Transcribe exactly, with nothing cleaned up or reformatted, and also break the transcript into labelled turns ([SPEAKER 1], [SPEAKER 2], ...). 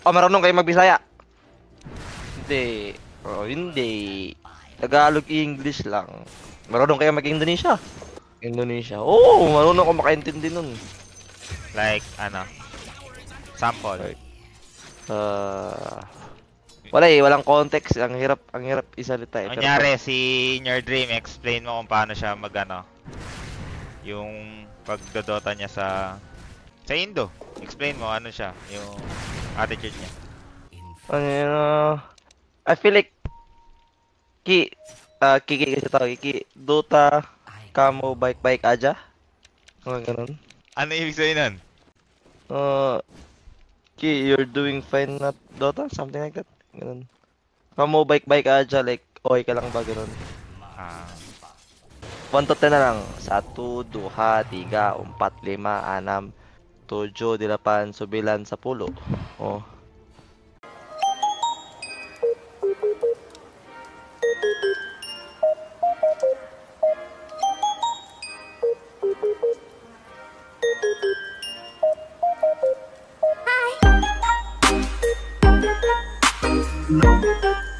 [SPEAKER 1] Oh, marunong kayo magbisaya? Hindi. Oh, hindi. Tagalog, English lang. Marunong kayo mag-Indonesia? Indonesia. Oo, oh, marunong ako makaintindi nun.
[SPEAKER 2] Like, ano? Sample.
[SPEAKER 1] Like, uh, wala eh, walang context. Ang hirap, ang hirap isalita eh. Pero
[SPEAKER 2] Kunyari, si In Your Dream, explain mo kung paano siya mag, ano, yung pagdodota niya sa sa Indo. Explain mo ano siya, yung attitude niya.
[SPEAKER 1] ano yun, uh, I feel like Ki, uh, Kiki kasi tawag, Kiki, Dota, Kamo, Bike, Bike, Aja. Mga ganun.
[SPEAKER 2] Ano ibig sabihin nun?
[SPEAKER 1] Uh, Ki, you're doing fine at Dota? Something like that. Ganun. Kamo, Bike, Bike, Aja, like, okay ka lang ba, ganun.
[SPEAKER 2] Ah,
[SPEAKER 1] one to ten na lang. Satu, duha, tiga, empat, lima, anam, tujuh, delapan, sembilan, sepuluh. Oh.
[SPEAKER 3] Hi.